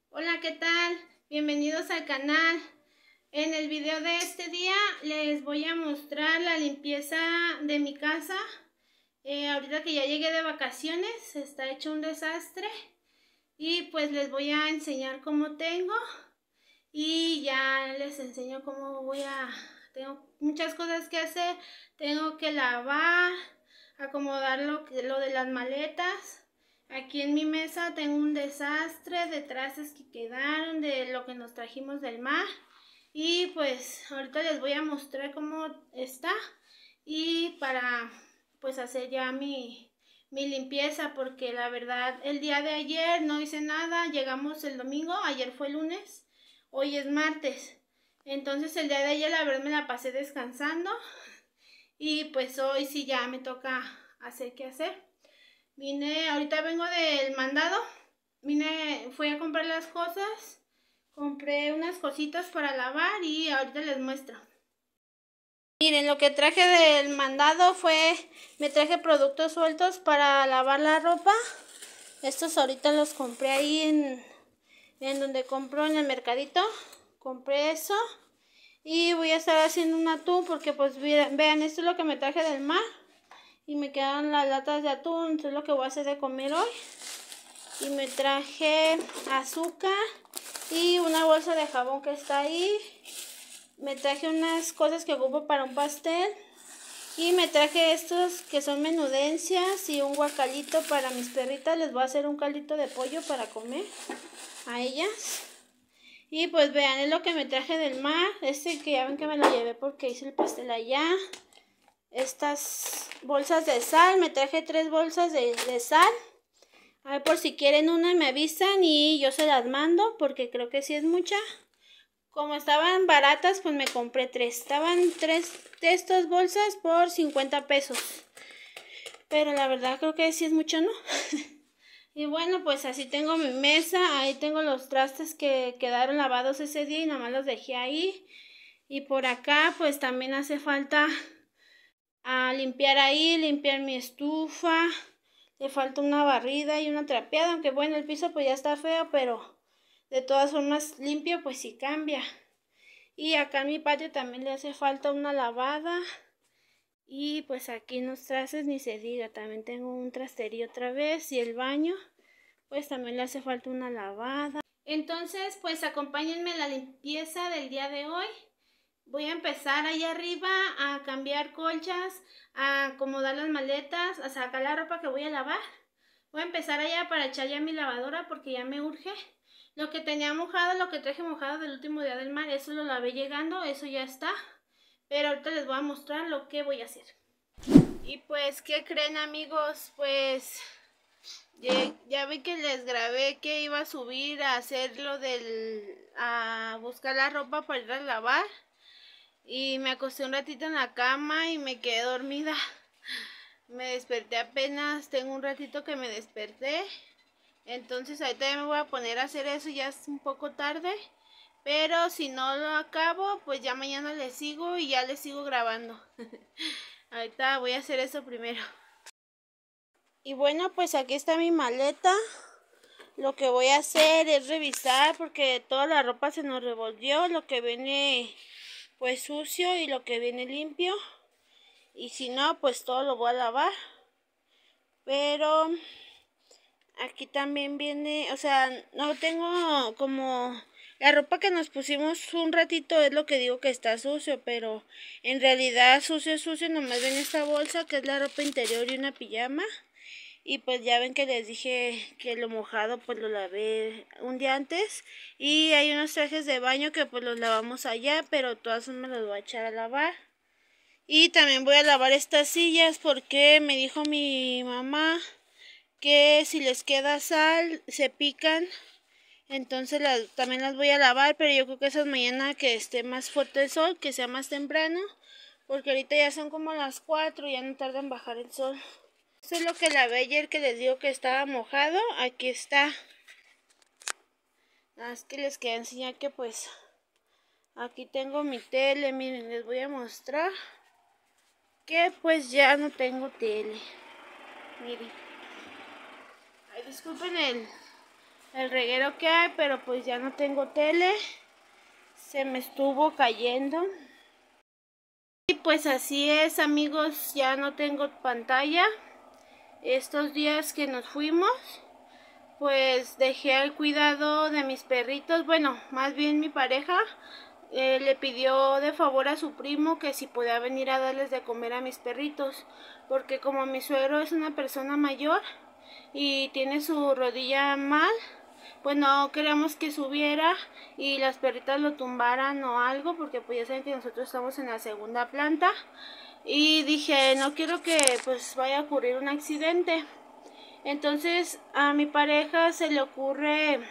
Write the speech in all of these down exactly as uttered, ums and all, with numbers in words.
Hola, ¿qué tal? Bienvenidos al canal. En el video de este día les voy a mostrar la limpieza de mi casa. Eh, ahorita que ya llegué de vacaciones, está hecho un desastre. Y pues les voy a enseñar cómo tengo. Y ya les enseño cómo voy a... Tengo muchas cosas que hacer. Tengo que lavar, acomodar lo, lo de las maletas. Aquí en mi mesa tengo un desastre de trastes que quedaron de lo que nos trajimos del mar. Y pues ahorita les voy a mostrar cómo está. Y para pues hacer ya mi, mi limpieza, porque la verdad el día de ayer no hice nada. Llegamos el domingo, ayer fue lunes, hoy es martes. Entonces el día de ayer la verdad me la pasé descansando. Y pues hoy sí ya me toca hacer qué hacer. Vine, ahorita vengo del mandado, vine, fui a comprar las cosas, compré unas cositas para lavar y ahorita les muestro. Miren, lo que traje del mandado fue, me traje productos sueltos para lavar la ropa. Estos ahorita los compré ahí en, en donde compro en el mercadito, compré eso. Y voy a estar haciendo un atún porque pues vean, esto es lo que me traje del mar. Y me quedan las latas de atún, esto es lo que voy a hacer de comer hoy. Y me traje azúcar y una bolsa de jabón que está ahí. Me traje unas cosas que ocupo para un pastel. Y me traje estos que son menudencias y un guacalito para mis perritas. Les voy a hacer un caldito de pollo para comer a ellas. Y pues vean, es lo que me traje del mar. Este que ya ven que me lo llevé porque hice el pastel allá. Estas bolsas de sal, me traje tres bolsas de, de sal. A ver, por si quieren una me avisan y yo se las mando porque creo que sí es mucha. Como estaban baratas, pues me compré tres. Estaban tres de estas bolsas por cincuenta pesos. Pero la verdad creo que sí es mucho, ¿no? Y bueno, pues así tengo mi mesa. Ahí tengo los trastes que quedaron lavados ese día y nada más los dejé ahí. Y por acá pues también hace falta a limpiar ahí, limpiar mi estufa. Le falta una barrida y una trapeada, aunque bueno, el piso pues ya está feo, pero de todas formas limpio pues sí cambia. Y acá en mi patio también le hace falta una lavada. Y pues aquí en los trastes ni se diga, también tengo un trasterío otra vez. Y el baño pues también le hace falta una lavada. Entonces pues acompáñenme en la limpieza del día de hoy. Voy a empezar ahí arriba a cambiar colchas, a acomodar las maletas, a sacar la ropa que voy a lavar. Voy a empezar allá para echar ya mi lavadora porque ya me urge. Lo que tenía mojado, lo que traje mojado del último día del mar, eso lo lavé llegando, eso ya está. Pero ahorita les voy a mostrar lo que voy a hacer. Y pues, ¿qué creen, amigos? Pues ya, ya vi que les grabé que iba a subir a hacer lo del... a buscar la ropa para ir a lavar. Y me acosté un ratito en la cama y me quedé dormida. Me desperté apenas, tengo un ratito que me desperté. Entonces ahorita ya me voy a poner a hacer eso, ya es un poco tarde. Pero si no lo acabo, pues ya mañana le sigo y ya le sigo grabando. Ahorita voy a hacer eso primero. Y bueno, pues aquí está mi maleta. Lo que voy a hacer es revisar porque toda la ropa se nos revolvió. Lo que viene pues sucio y lo que viene limpio. Y si no, pues todo lo voy a lavar. Pero aquí también viene, o sea, no tengo como... La ropa que nos pusimos un ratito es lo que digo que está sucio, pero en realidad sucio, sucio, nomás ven esta bolsa que es la ropa interior y una pijama. Y pues ya ven que les dije que lo mojado pues lo lavé un día antes. Y hay unos trajes de baño que pues los lavamos allá, pero todas me los voy a echar a lavar. Y también voy a lavar estas sillas porque me dijo mi mamá que si les queda sal se pican. Entonces las, también las voy a lavar, pero yo creo que esas mañana que esté más fuerte el sol, que sea más temprano. Porque ahorita ya son como las cuatro y ya no tarda en bajar el sol. Esto es lo que lavé ayer que les digo que estaba mojado. Aquí está. Nada más que les quería enseñar que pues aquí tengo mi tele. Miren, les voy a mostrar que pues ya no tengo tele. Miren. Ay, disculpen el, el reguero que hay, pero pues ya no tengo tele, se me estuvo cayendo. Y pues así es, amigos, ya no tengo pantalla. Estos días que nos fuimos, pues dejé al cuidado de mis perritos. Bueno, más bien mi pareja eh, le pidió de favor a su primo que si podía venir a darles de comer a mis perritos, porque como mi suegro es una persona mayor y tiene su rodilla mal, pues no queríamos que subiera y las perritas lo tumbaran o algo, porque pues ya saben que nosotros estamos en la segunda planta. Y dije, no quiero que pues vaya a ocurrir un accidente. Entonces a mi pareja se le ocurre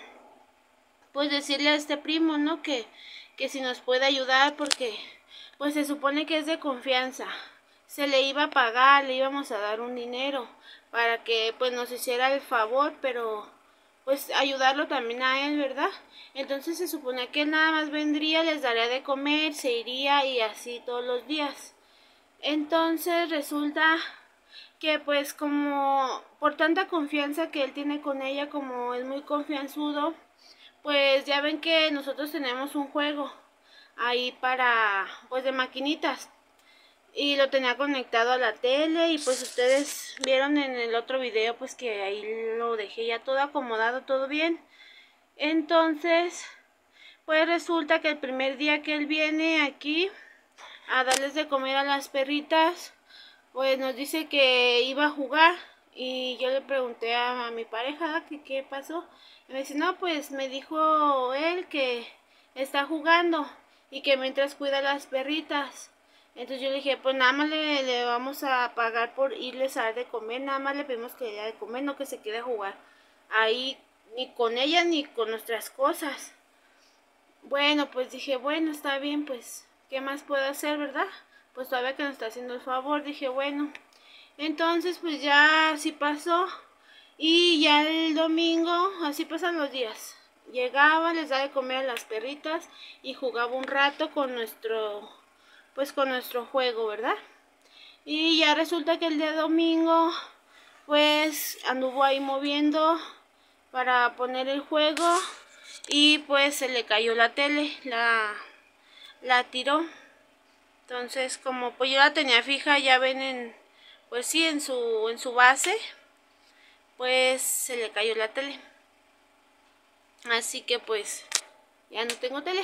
pues decirle a este primo, ¿no? Que, que si nos puede ayudar, porque pues se supone que es de confianza. Se le iba a pagar, le íbamos a dar un dinero para que pues nos hiciera el favor, pero pues ayudarlo también a él, ¿verdad? Entonces se supone que él nada más vendría, les daría de comer, se iría y así todos los días. Entonces resulta que pues como por tanta confianza que él tiene con ella, como es muy confianzudo, pues ya ven que nosotros tenemos un juego ahí para pues de maquinitas y lo tenía conectado a la tele y pues ustedes vieron en el otro video pues que ahí lo dejé ya todo acomodado, todo bien. Entonces pues resulta que el primer día que él viene aquí a darles de comer a las perritas, pues nos dice que iba a jugar y yo le pregunté a, a mi pareja que qué pasó y me dice, no, pues me dijo él que está jugando y que mientras cuida a las perritas. Entonces yo le dije, pues nada más le, le vamos a pagar por irles a dar de comer, nada más le pedimos que le dé de comer, no que se quede a jugar ahí ni con ella ni con nuestras cosas. Bueno, pues dije, bueno, está bien, pues ¿qué más puedo hacer, verdad? Pues todavía que nos está haciendo el favor, dije, bueno. Entonces pues ya así pasó y ya el domingo, así pasan los días. Llegaba, les daba de comer a las perritas y jugaba un rato con nuestro, pues con nuestro juego, ¿verdad? Y ya resulta que el día domingo, pues anduvo ahí moviendo para poner el juego y pues se le cayó la tele, la, la tiró. Entonces como pues yo la tenía fija, ya ven en, pues sí, en su, en su base, pues se le cayó la tele. Así que pues ya no tengo tele.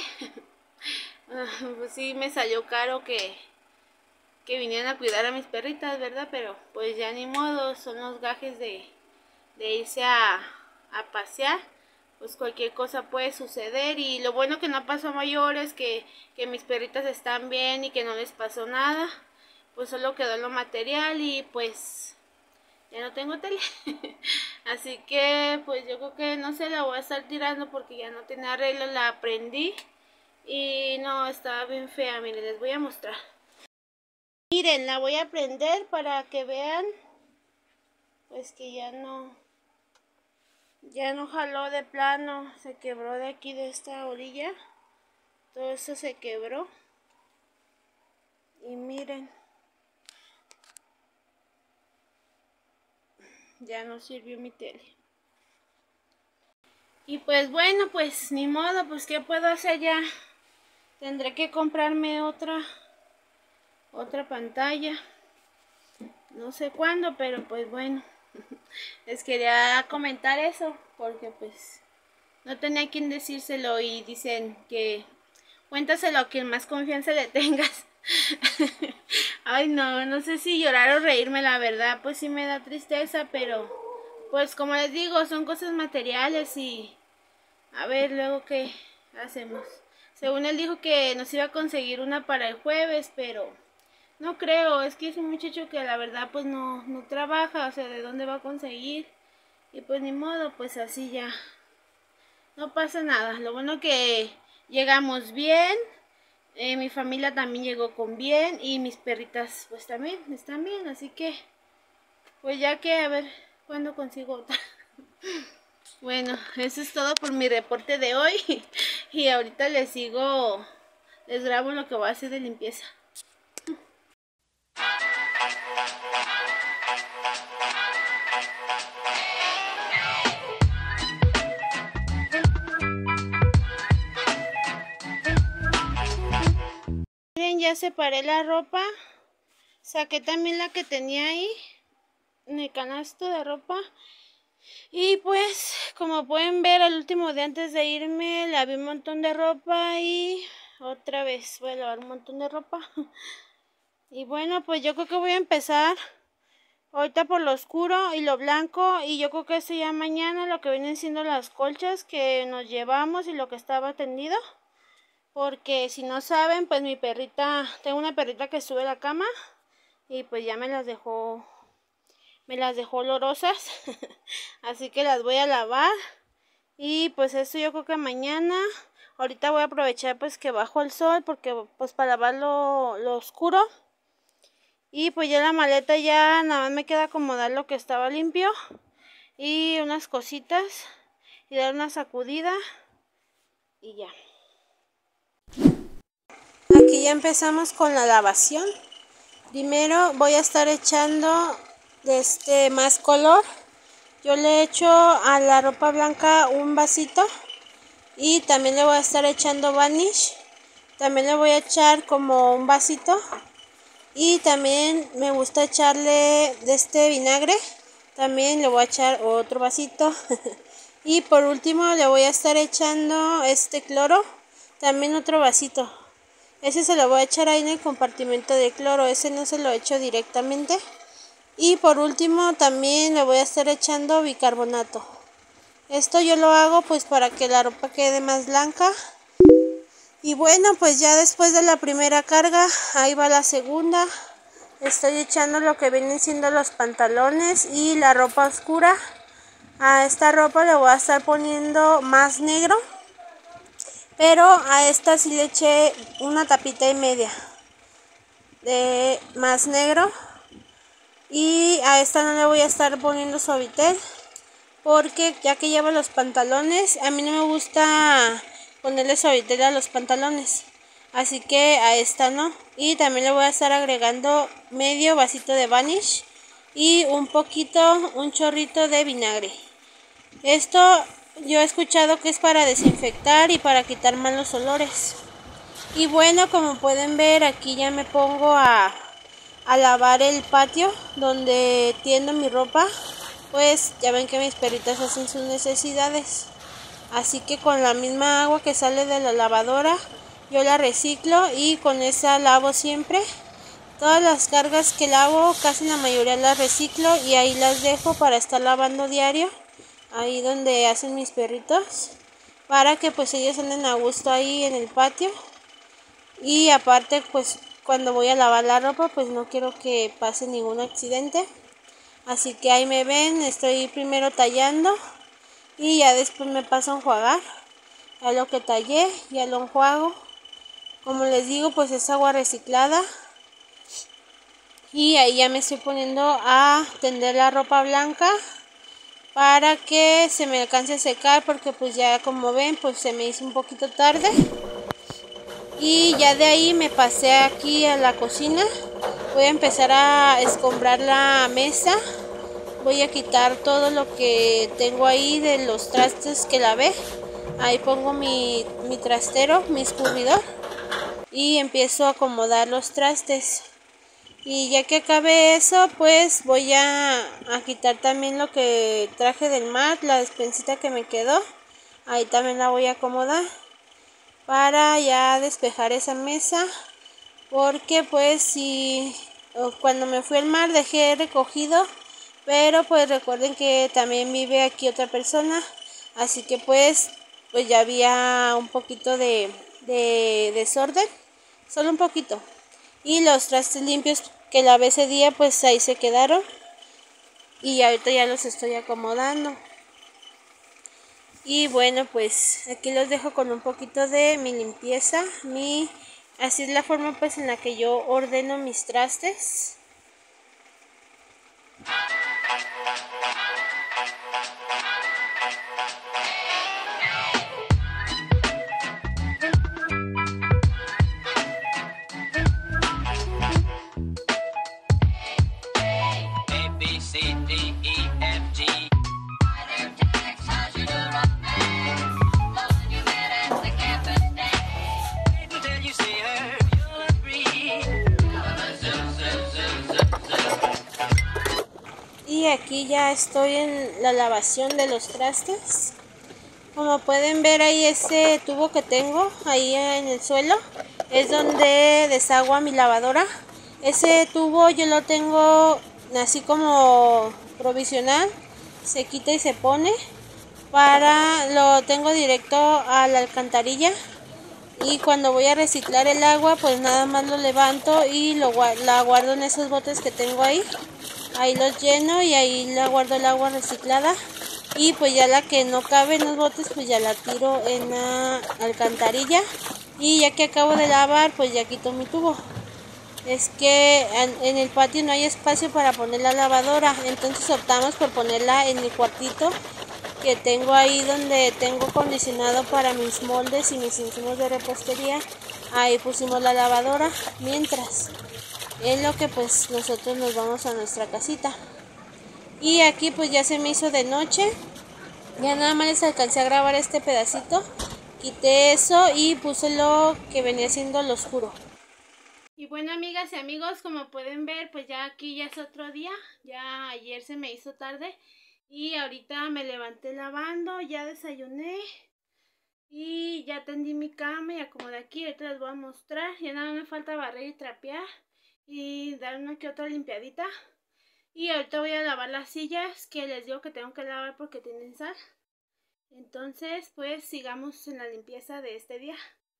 Pues sí me salió caro que, que vinieran a cuidar a mis perritas, ¿verdad? Pero pues ya ni modo, son los gajes de, de irse a, a pasear. Pues cualquier cosa puede suceder y lo bueno que no pasó a mayores, que, que mis perritas están bien y que no les pasó nada. Pues solo quedó en lo material y pues ya no tengo tele. Así que pues yo creo que no se la voy a estar tirando porque ya no tiene arreglo, la aprendí y no, estaba bien fea. Miren, les voy a mostrar. Miren, la voy a prender para que vean pues que ya no ya no jaló de plano, se quebró de aquí de esta orilla, todo eso se quebró y miren, ya no sirvió mi tele. Y pues bueno, pues ni modo, pues qué puedo hacer, ya tendré que comprarme otra otra pantalla, no sé cuándo, pero pues bueno, les quería comentar eso porque pues no tenía quien decírselo y dicen que cuéntaselo a quien más confianza le tengas. Ay no, no sé si llorar o reírme, la verdad pues sí me da tristeza, pero pues como les digo, son cosas materiales y a ver luego qué hacemos. Según él dijo que nos iba a conseguir una para el jueves, pero no creo, es que es un muchacho que la verdad pues no, no trabaja, o sea, ¿de dónde va a conseguir? Y pues ni modo, pues así ya, no pasa nada. Lo bueno que llegamos bien, eh, mi familia también llegó con bien y mis perritas pues también están bien, así que pues ya que a ver cuándo consigo otra. Bueno, eso es todo por mi reporte de hoy y ahorita les sigo, les grabo lo que voy a hacer de limpieza. ya separé la ropa. Saqué también la que tenía ahí en el canasto de ropa. Y pues, como pueden ver, el último día antes de irme lavé un montón de ropa y otra vez voy a lavar un montón de ropa. Y bueno, pues yo creo que voy a empezar ahorita por lo oscuro y lo blanco, y yo creo que eso ya mañana, lo que vienen siendo las colchas que nos llevamos y lo que estaba tendido. Porque si no saben, pues mi perrita, tengo una perrita que sube a la cama y pues ya me las dejó, me las dejó olorosas. Así que las voy a lavar y pues eso yo creo que mañana. Ahorita voy a aprovechar pues que bajo el sol, porque pues para lavar lo, lo oscuro. Y pues ya la maleta ya nada más me queda acomodar lo que estaba limpio y unas cositas y dar una sacudida y ya. Aquí ya empezamos con la lavación. Primero voy a estar echando este más color. Yo le echo a la ropa blanca un vasito y también le voy a estar echando vanish. También le voy a echar como un vasito. Y también me gusta echarle de este vinagre. También le voy a echar otro vasito. Y por último le voy a estar echando este cloro. También otro vasito. Ese se lo voy a echar ahí en el compartimento de cloro. Ese no se lo echo directamente. Y por último también le voy a estar echando bicarbonato. Esto yo lo hago pues para que la ropa quede más blanca. Y bueno, pues ya después de la primera carga, ahí va la segunda. Estoy echando lo que vienen siendo los pantalones y la ropa oscura. A esta ropa le voy a estar poniendo más negro, pero a esta sí le eché una tapita y media de más negro. Y a esta no le voy a estar poniendo suavitel, porque ya que llevo los pantalones, a mí no me gusta ponerle suavitel a los pantalones, así que a esta no. Y también le voy a estar agregando medio vasito de vanish y un poquito, un chorrito de vinagre. Esto yo he escuchado que es para desinfectar y para quitar malos olores. Y bueno, como pueden ver, aquí ya me pongo a, a lavar el patio donde tiendo mi ropa. Pues ya ven que mis perritas hacen sus necesidades. Así que con la misma agua que sale de la lavadora, yo la reciclo y con esa lavo siempre. Todas las cargas que lavo, casi la mayoría las reciclo y ahí las dejo para estar lavando diario. Ahí donde hacen mis perritos, para que pues ellos anden a gusto ahí en el patio. Y aparte pues cuando voy a lavar la ropa pues no quiero que pase ningún accidente. Así que ahí me ven, estoy primero tallando. Y ya después me paso a enjuagar. Ya lo que tallé, ya lo enjuago. Como les digo, pues es agua reciclada. Y ahí ya me estoy poniendo a tender la ropa blanca para que se me alcance a secar, porque pues ya como ven, pues se me hizo un poquito tarde. Y ya de ahí me pasé aquí a la cocina. Voy a empezar a escombrar la mesa. Voy a quitar todo lo que tengo ahí de los trastes que lavé. Ahí pongo mi, mi trastero, mi escurridor. Y empiezo a acomodar los trastes. Y ya que acabe eso, pues voy a, a quitar también lo que traje del mar, la despensita que me quedó. Ahí también la voy a acomodar para ya despejar esa mesa. Porque pues si cuando me fui al mar dejé recogido. Pero pues recuerden que también vive aquí otra persona. Así que pues, pues ya había un poquito de, de desorden. Solo un poquito. Y los trastes limpios que lavé ese día pues ahí se quedaron. Y ahorita ya los estoy acomodando. Y bueno, pues aquí los dejo con un poquito de mi limpieza. Mi, así es la forma pues en la que yo ordeno mis trastes. Y aquí ya estoy en la lavación de los trastes. Como pueden ver ahí, ese tubo que tengo ahí en el suelo es donde desagua mi lavadora. Ese tubo yo lo tengo así como provisional, se quita y se pone. Para lo tengo directo a la alcantarilla, y cuando voy a reciclar el agua pues nada más lo levanto y lo la guardo en esos botes que tengo ahí. Ahí los lleno y ahí la guardo el agua reciclada. Y pues ya la que no cabe en los botes pues ya la tiro en la alcantarilla. Y ya que acabo de lavar pues ya quito mi tubo. Es que en el patio no hay espacio para poner la lavadora, entonces optamos por ponerla en mi cuartito que tengo ahí, donde tengo acondicionado para mis moldes y mis insumos de repostería. Ahí pusimos la lavadora mientras, en lo que pues nosotros nos vamos a nuestra casita. Y aquí pues ya se me hizo de noche, ya nada más les alcancé a grabar este pedacito. Quité eso y puse lo que venía siendo lo oscuro. Y bueno, amigas y amigos, como pueden ver pues ya aquí ya es otro día. Ya ayer se me hizo tarde y ahorita me levanté lavando, ya desayuné y ya tendí mi cama y acomodé aquí. Ahorita les voy a mostrar, ya nada me falta barrer y trapear y dar una que otra limpiadita. Y ahorita voy a lavar las sillas que les digo que tengo que lavar porque tienen sal. Entonces pues sigamos en la limpieza de este día.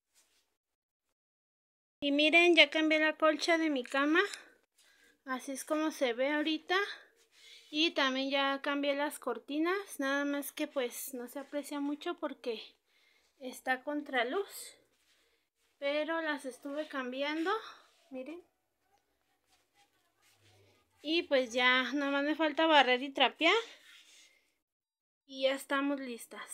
Y miren, ya cambié la colcha de mi cama, así es como se ve ahorita. Y también ya cambié las cortinas, nada más que pues no se aprecia mucho porque está contraluz, pero las estuve cambiando, miren. Y pues ya nada más me falta barrer y trapear y ya estamos listas.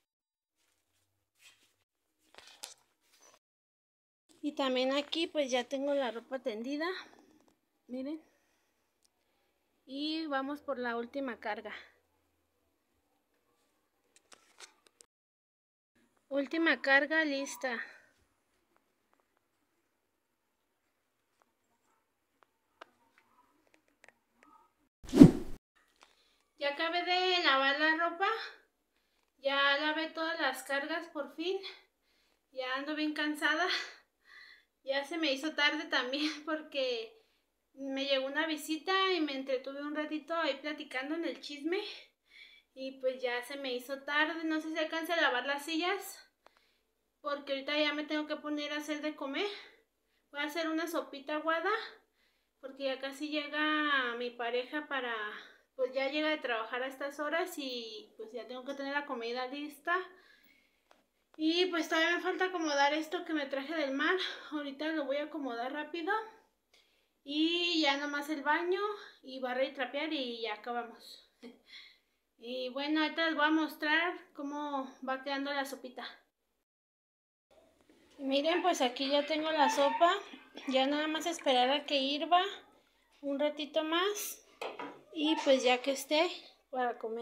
Y también aquí pues ya tengo la ropa tendida, miren. Y vamos por la última carga. Última carga lista. Ya acabé de lavar la ropa. Ya lavé todas las cargas por fin. Ya ando bien cansada. Ya se me hizo tarde también porque me llegó una visita y me entretuve un ratito ahí platicando en el chisme. Y pues ya se me hizo tarde. No sé si alcance a lavar las sillas, porque ahorita ya me tengo que poner a hacer de comer. Voy a hacer una sopita aguada porque ya casi llega mi pareja para... Pues ya llega de trabajar a estas horas y pues ya tengo que tener la comida lista. Y pues todavía me falta acomodar esto que me traje del mar. Ahorita lo voy a acomodar rápido. Y ya nomás el baño y barrer y trapear y ya acabamos. Y bueno, ahorita les voy a mostrar cómo va quedando la sopita. Y miren, pues aquí ya tengo la sopa. Ya nada más esperar a que hirva un ratito más. Y pues ya que esté para comer.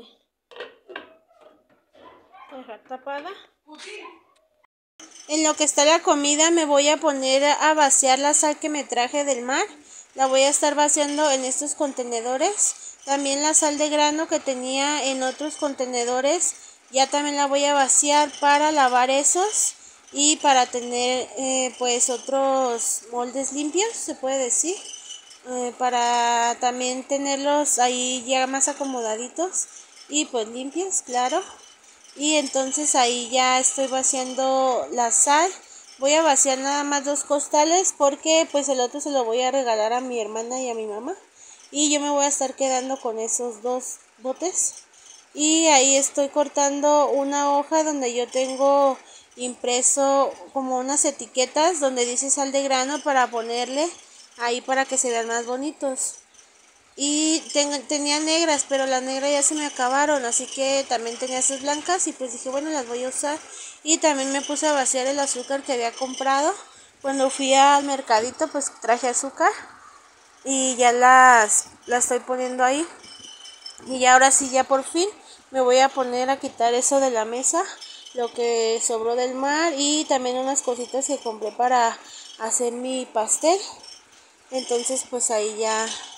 Voy a dejar tapada. En lo que está la comida me voy a poner a vaciar la sal que me traje del mar. La voy a estar vaciando en estos contenedores. También la sal de grano que tenía en otros contenedores, ya también la voy a vaciar para lavar esos y para tener eh, pues otros moldes limpios, se puede decir. Eh, para también tenerlos ahí ya más acomodaditos y pues limpios, claro. Y entonces ahí ya estoy vaciando la sal. Voy a vaciar nada más dos costales porque pues el otro se lo voy a regalar a mi hermana y a mi mamá. Y yo me voy a estar quedando con esos dos botes. Y ahí estoy cortando una hoja donde yo tengo impreso como unas etiquetas donde dice sal de grano para ponerle ahí para que se vean más bonitos. Y ten, tenía negras, pero las negras ya se me acabaron, así que también tenía esas blancas y pues dije, bueno, las voy a usar. Y también me puse a vaciar el azúcar que había comprado. Cuando fui al mercadito, pues traje azúcar y ya las, las estoy poniendo ahí. Y ya ahora sí, ya por fin me voy a poner a quitar eso de la mesa, lo que sobró del mar y también unas cositas que compré para hacer mi pastel. Entonces pues ahí ya...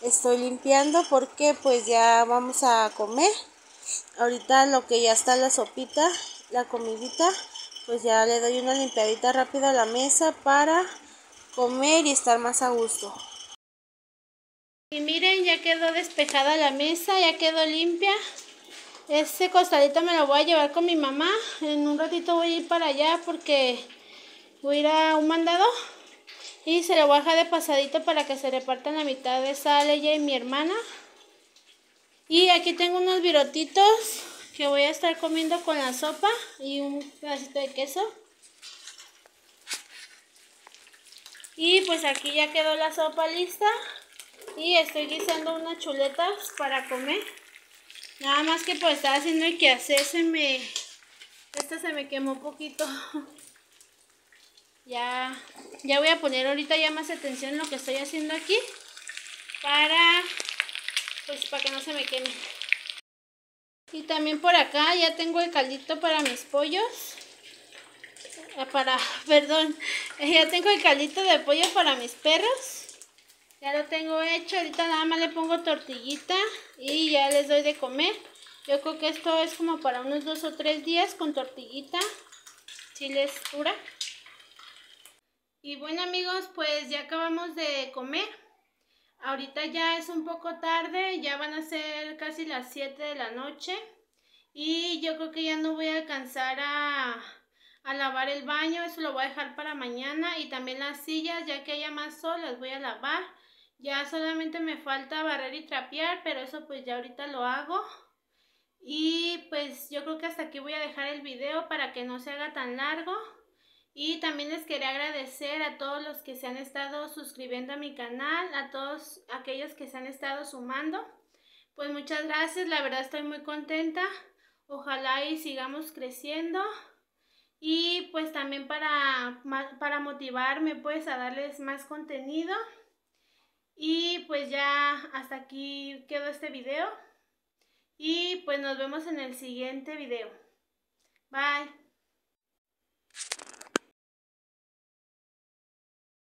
estoy limpiando porque pues ya vamos a comer. Ahorita lo que ya está la sopita, la comidita, pues ya le doy una limpiadita rápida a la mesa para comer y estar más a gusto. Y miren, ya quedó despejada la mesa, ya quedó limpia. Este costalito me lo voy a llevar con mi mamá. En un ratito voy a ir para allá porque voy a ir a un mandado. Y se lo voy a dejar de pasadito para que se repartan la mitad de sal ella y mi hermana. Y aquí tengo unos virotitos que voy a estar comiendo con la sopa y un pedacito de queso. Y pues aquí ya quedó la sopa lista. Y estoy guisando unas chuletas para comer. Nada más que pues estaba haciendo el quehacer, se me... Esta se me quemó un poquito. Ya, ya voy a poner ahorita ya más atención en lo que estoy haciendo aquí. Para... Pues para que no se me queme. Y también por acá ya tengo el caldito para mis pollos. Para, perdón, ya tengo el caldito de pollo para mis perros. Ya lo tengo hecho, ahorita nada más le pongo tortillita y ya les doy de comer. Yo creo que esto es como para unos dos o tres días con tortillita, si les dura. Y bueno amigos, pues ya acabamos de comer. Ahorita ya es un poco tarde, ya van a ser casi las siete de la noche. Y yo creo que ya no voy a alcanzar a, a lavar el baño, eso lo voy a dejar para mañana. Y también las sillas, ya que haya más sol, las voy a lavar. Ya solamente me falta barrer y trapear, pero eso pues ya ahorita lo hago. Y pues yo creo que hasta aquí voy a dejar el video para que no se haga tan largo. Y también les quería agradecer a todos los que se han estado suscribiendo a mi canal, a todos aquellos que se han estado sumando. Pues muchas gracias, la verdad estoy muy contenta. Ojalá y sigamos creciendo. Y pues también para, para motivarme pues a darles más contenido. Y pues ya hasta aquí quedó este video. Y pues nos vemos en el siguiente video. Bye.